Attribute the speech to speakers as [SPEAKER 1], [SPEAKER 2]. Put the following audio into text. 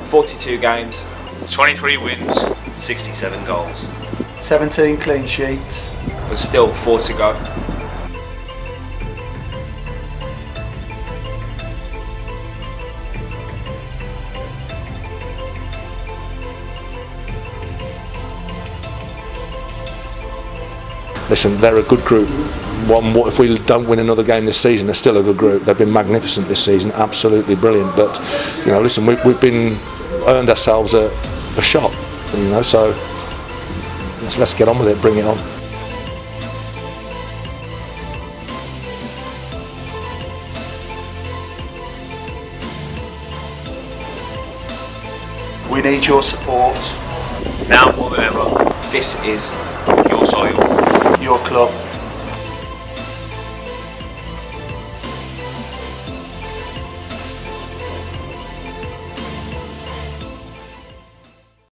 [SPEAKER 1] 42 games.
[SPEAKER 2] 23 wins, 67 goals.
[SPEAKER 3] 17 clean sheets.
[SPEAKER 1] But still 4 to go.
[SPEAKER 4] Listen, they're a good group. If we don't win another game this season, they're still a good group. They've been magnificent this season, absolutely brilliant. But you know, listen, we've earned ourselves a shot. You know, so let's get on with it. Bring it on.
[SPEAKER 3] We need your support.
[SPEAKER 2] Now more than ever,
[SPEAKER 1] This is
[SPEAKER 2] your Solihull.
[SPEAKER 3] Your club.